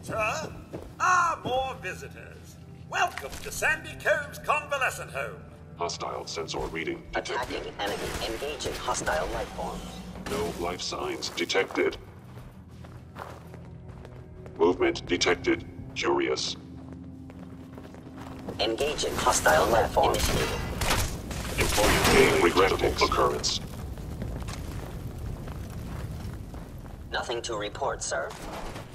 Sir? Ah, more visitors. Welcome to Sandy Cove's convalescent home. Hostile sensor reading detected. Attacking enemy. Engaging hostile life forms. No life signs detected. Movement detected. Curious. Engaging hostile life forms. Employee gain regrettable occurrence. Nothing to report, sir.